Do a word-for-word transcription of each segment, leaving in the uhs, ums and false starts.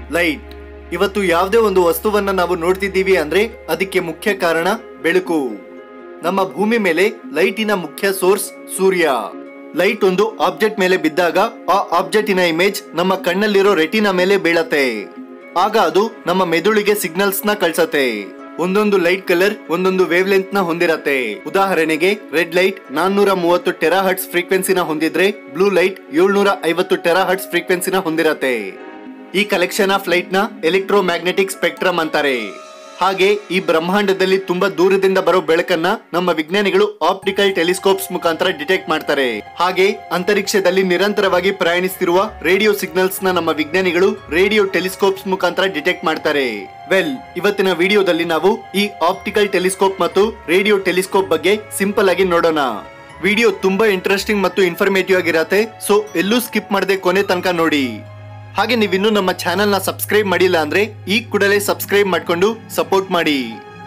Light. ಇವತ್ತು ಯಾವುದೇ ಒಂದು ವಸ್ತುವನ್ನ ನಾವು ನೋಡ್ತಿದ್ದೀವಿ ಅಂದ್ರೆ ಅದಕ್ಕೆ ಮುಖ್ಯ ಕಾರಣ ಬೆಳಕು. ನಮ್ಮ ಭೂಮಿ ಮೇಲೆ ಲೈಟಿನ ಮುಖ್ಯ ಸೋರ್ಸ್ ಸೂರ್ಯ. ಲೈಟ್ ಒಂದು ಆಬ್ಜೆಕ್ಟ್ ಮೇಲೆ ಬಿದ್ದಾಗ ಆ ಆಬ್ಜೆಕ್ಟಿನ ಇಮೇಜ್ ನಮ್ಮ ಕಣ್ಣಲ್ಲಿರೋ ರೆಟಿನಾ ಮೇಲೆ ಬೀಳತ್ತೆ. ಆಗ ಅದು ನಮ್ಮ ಮೆದುಳಿಗೆ ಸಿಗ್ನಲ್ಸ್ ನ ಕಳ್ಸತ್ತೆ. ಒಂದೊಂದು ಲೈಟ್ ಕಲರ್ ಒಂದೊಂದು ವೇವ್ ಲೆಂತ್ ನ ಹೊಂದಿರತ್ತೆ. ಉದಾಹರಣೆಗೆ ರೆಡ್ ಲೈಟ್ ನಾನ್ನೂರ ಮೂವತ್ತು ಟೆರಾ ಹರ್ಟ್ಸ್ ಫ್ರೀಕ್ವೆನ್ಸಿನ ಹೊಂದಿದ್ರೆ ಬ್ಲೂ ಲೈಟ್ ಏಳ್ನೂರ ಐವತ್ತು ಟೆರಾ ಹರ್ಟ್ಸ್ ಫ್ರೀಕ್ವೆನ್ಸಿನ ಹೊಂದಿರತ್ತೆ. ಈ ಕಲೆಕ್ಷನ್ ಆಫ್ ಲೈಟ್ ನ ಎಲೆಕ್ಟ್ರೋ ಮ್ಯಾಗ್ನೆಟಿಕ್ ಸ್ಪೆಕ್ಟ್ರಮ್ ಅಂತಾರೆ. ಹಾಗೆ ಈ ಬ್ರಹ್ಮಾಂಡದಲ್ಲಿ ತುಂಬಾ ದೂರದಿಂದ ಬರೋ ಬೆಳಕನ್ನ ನಮ್ಮ ವಿಜ್ಞಾನಿಗಳು ಆಪ್ಟಿಕಲ್ ಟೆಲಿಸ್ಕೋಪ್ಸ್ ಮುಖಾಂತರ ಡಿಟೆಕ್ಟ್ ಮಾಡ್ತಾರೆ. ಹಾಗೆ ಅಂತರಿಕ್ಷದಲ್ಲಿ ನಿರಂತರವಾಗಿ ಪ್ರಯಾಣಿಸುತ್ತಿರುವ ರೇಡಿಯೋ ಸಿಗ್ನಲ್ಸ್ ನ ನಮ್ಮ ವಿಜ್ಞಾನಿಗಳು ರೇಡಿಯೋ ಟೆಲಿಸ್ಕೋಪ್ಸ್ ಮುಖಾಂತರ ಡಿಟೆಕ್ಟ್ ಮಾಡ್ತಾರೆ. ವೆಲ್, ಇವತ್ತಿನ ವಿಡಿಯೋದಲ್ಲಿ ನಾವು ಈ ಆಪ್ಟಿಕಲ್ ಟೆಲಿಸ್ಕೋಪ್ ಮತ್ತು ರೇಡಿಯೋ ಟೆಲಿಸ್ಕೋಪ್ ಬಗ್ಗೆ ಸಿಂಪಲ್ ಆಗಿ ನೋಡೋಣ. ವಿಡಿಯೋ ತುಂಬಾ ಇಂಟ್ರೆಸ್ಟಿಂಗ್ ಮತ್ತು ಇನ್ಫಾರ್ಮೇಟಿವ್ ಆಗಿರತ್ತೆ, ಸೊ ಎಲ್ಲೂ ಸ್ಕಿಪ್ ಮಾಡದೆ ಕೊನೆ ತನಕ ನೋಡಿ. ಹಾಗೆ ನೀವಿನ್ನೂ ನಮ್ಮ ಚಾನೆಲ್ ನ ಸಬ್ಸ್ಕ್ರೈಬ್ ಮಾಡಿಲ್ಲ ಅಂದ್ರೆ ಈ ಕೂಡಲೇ ಸಬ್ಸ್ಕ್ರೈಬ್ ಮಾಡ್ಕೊಂಡು ಸಪೋರ್ಟ್ ಮಾಡಿ.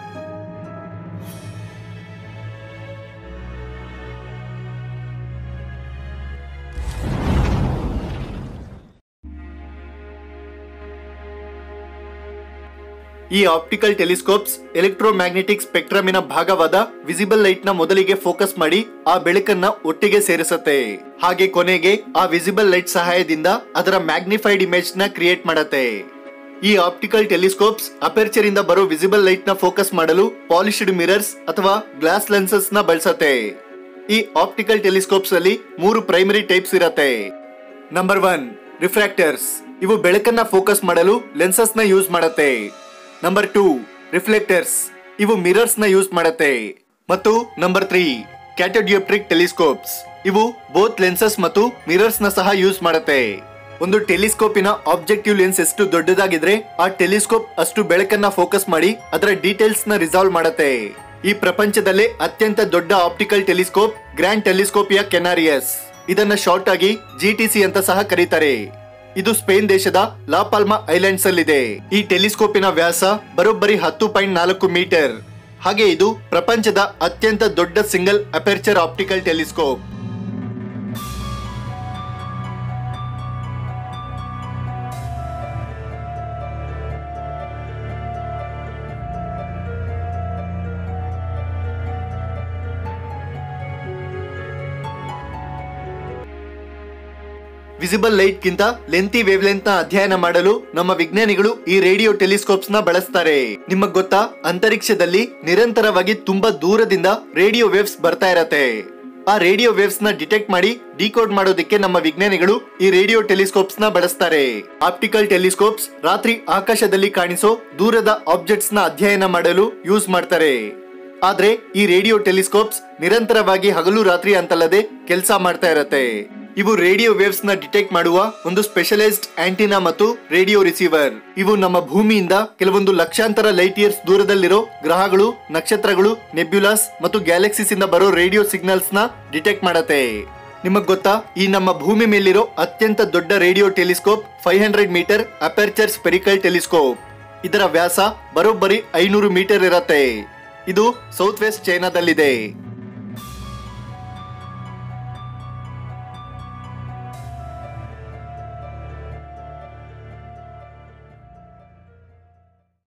ಈ ಆಪ್ಟಿಕಲ್ ಟೆಲಿಸ್ಕೋಪ್ಸ್ ಎಲೆಕ್ಟ್ರೋ ಮ್ಯಾಗ್ನೆಟಿಕ್ ಸ್ಪೆಕ್ಟ್ರಮಿನ ಭಾಗವಾದ ವಿಸಿಬಲ್ ಲೈಟ್ ನ ಮೊದಲಿಗೆ ಫೋಕಸ್ ಮಾಡಿ ಆ ಬೆಳಕನ್ನ ಒಟ್ಟಿಗೆ ಸೇರಿಸುತ್ತೆ. ಹಾಗೆ ಕೊನೆಗೆ ಆ ವಿಸಿಬಲ್ ಲೈಟ್ ಸಹಾಯದಿಂದ ಅದರ ಮ್ಯಾಗ್ನಿಫೈಡ್ ಇಮೇಜ್ ನ ಕ್ರಿಯೇಟ್ ಮಾಡುತ್ತೆ. ಈ ಆಪ್ಟಿಕಲ್ ಟೆಲಿಸ್ಕೋಪ್ಸ್ ಅಪೆರ್ಚರ್ ಇಂದ ಬರೋ ವಿಸಿಬಲ್ ಲೈಟ್ ನ ಫೋಕಸ್ ಮಾಡಲು ಪಾಲಿಶ್ಡ್ ಮಿರರ್ಸ್ ಅಥವಾ ಗ್ಲಾಸ್ ಲೆನ್ಸಸ್ ನ ಬಳಸುತ್ತೆ. ಈ ಆಪ್ಟಿಕಲ್ ಟೆಲಿಸ್ಕೋಪ್ಸ್ ಅಲ್ಲಿ ಮೂರು ಪ್ರೈಮರಿ ಟೈಪ್ಸ್ ಇರತ್ತೆ. Number one, refractors. ಇವು ಬೆಳಕನ್ನ ಫೋಕಸ್ ಮಾಡಲು ಲೆನ್ಸಸ್ ನ ಯೂಸ್ ಮಾಡುತ್ತೆ. Number two, reflectors. ಇವು ಮಿರರ್ಸ್ ನ ಯೂಸ್ ಮಾಡುತ್ತೆ. ಮತ್ತು ನಂಬರ್ ತ್ರೀ, ಕ್ಯಾಥೋಡಿಯೋಪ್ಟ್ರಿಕ್ ಟೆಲಿಸ್ಕೋಪ್ಸ್. ಇವು ಬೋತ್ ಲೆನ್ಸಸ್ ಮತ್ತು ಮಿರರ್ಸ್ ನ ಸಹ ಯೂಸ್ ಮಾಡುತ್ತೆ. ಒಂದು ಟೆಲಿಸ್ಕೋಪಿನ ಆಬ್ಜೆಕ್ಟಿವ್ ಲೆನ್ಸ್ ಎಷ್ಟು ದೊಡ್ಡದಾಗಿದ್ರೆ ಆ ಟೆಲಿಸ್ಕೋಪ್ ಅಷ್ಟು ಬೆಳಕನ್ನ ಫೋಕಸ್ ಮಾಡಿ ಅದರ ಡೀಟೇಲ್ಸ್ ನ ರಿಸಾಲ್ವ್ ಮಾಡುತ್ತೆ. ಈ ಪ್ರಪಂಚದಲ್ಲೇ ಅತ್ಯಂತ ದೊಡ್ಡ optical telescope Gran Telescopio Canarias. ಇದನ್ನ ಶಾರ್ಟ್ ಆಗಿ ಜಿ ಟಿ ಸಿ ಅಂತ ಸಹ ಕರೀತಾರೆ. ಇದು ಸ್ಪೇನ್ ದೇಶದ ಲಾ ಪಾಲ್ಮಾ ಐಲ್ಯಾಂಡ್ಸ್ ಅಲ್ಲಿದೆ. ಈ ಟೆಲಿಸ್ಕೋಪಿನ ವ್ಯಾಸ ಬರೋಬ್ಬರಿ ಹತ್ತು ಪಾಯಿಂಟ್ ನಾಲ್ಕು ಮೀಟರ್. ಹಾಗೆ ಇದು ಪ್ರಪಂಚದ ಅತ್ಯಂತ ದೊಡ್ಡ single aperture optical telescope. Visible light ಗಿಂತ ಲೆಂತಿ ವೇವ್ ಲೆಂತ್ ನ ಅಧ್ಯಯನ ಮಾಡಲು ನಮ್ಮ ವಿಜ್ಞಾನಿಗಳು ಈ ರೇಡಿಯೋ ಟೆಲಿಸ್ಕೋಪ್ಸ್ ನ ಬಳಸ್ತಾರೆ. ನಿಮಗ್ ಗೊತ್ತಾ, ಅಂತರಿಕ್ಷದಲ್ಲಿ ನಿರಂತರವಾಗಿ ತುಂಬಾ ದೂರದಿಂದ ರೇಡಿಯೋ ವೇವ್ಸ್ ಬರ್ತಾ ಇರತ್ತೆ. ಆ ರೇಡಿಯೋ ವೇವ್ಸ್ ನ ಡಿಟೆಕ್ಟ್ ಮಾಡಿ ಡಿಕೋಡ್ ಮಾಡೋದಕ್ಕೆ ನಮ್ಮ ವಿಜ್ಞಾನಿಗಳು ಈ ರೇಡಿಯೋ ಟೆಲಿಸ್ಕೋಪ್ಸ್ ನ ಬಳಸ್ತಾರೆ. ಆಪ್ಟಿಕಲ್ ಟೆಲಿಸ್ಕೋಪ್ಸ್ ರಾತ್ರಿ ಆಕಾಶದಲ್ಲಿ ಕಾಣಿಸೋ ದೂರದ ಆಬ್ಜೆಕ್ಟ್ಸ್ ನ ಅಧ್ಯಯನ ಮಾಡಲು ಯೂಸ್ ಮಾಡ್ತಾರೆ. ಆದ್ರೆ ಈ ರೇಡಿಯೋ ಟೆಲಿಸ್ಕೋಪ್ಸ್ ನಿರಂತರವಾಗಿ ಹಗಲು ರಾತ್ರಿ ಅಂತಲ್ಲದೆ ಕೆಲಸ ಮಾಡ್ತಾ ಇರತ್ತೆ. ಇವು ರೇಡಿಯೋ ವೇವ್ಸ್ ನ ಡಿಟೆಕ್ಟ್ ಮಾಡುವ ಒಂದು ಸ್ಪೆಷಲೈಸ್ಡ್ ಆಂಟಿನಾ ಮತ್ತು ರೇಡಿಯೋ ರಿಸೀವರ್. ಇವು ನಮ್ಮ ಭೂಮಿಯಿಂದ ಕೆಲವೊಂದು ಲಕ್ಷಾಂತರ ಲೈಟ್ ಇಯರ್ಸ್ ದೂರದಲ್ಲಿರೋ ಗ್ರಹಗಳು, ನಕ್ಷತ್ರಗಳು, ನೆಬ್ಯುಲಾಸ್ ಮತ್ತು ಗ್ಯಾಲಕ್ಸಿಸ್ ಇಂದ ಬರೋ ರೇಡಿಯೋ ಸಿಗ್ನಲ್ಸ್ ನ ಡಿಟೆಕ್ಟ್ ಮಾಡತ್ತೆ. ನಿಮಗ್ ಗೊತ್ತಾ, ಈ ನಮ್ಮ ಭೂಮಿ ಮೇಲಿರೋ ಅತ್ಯಂತ ದೊಡ್ಡ radio telescope five hundred metre aperture spherical telescope. ಇದರ ವ್ಯಾಸ ಬರೋಬ್ಬರಿ ಐನೂರು ಮೀಟರ್ ಇರತ್ತೆ. ಇದು ಸೌತ್ ವೆಸ್ಟ್ ಚೈನಾದಲ್ಲಿದೆ.